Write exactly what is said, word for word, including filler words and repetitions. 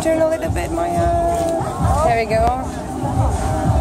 turn a little bit, Maya. There we go.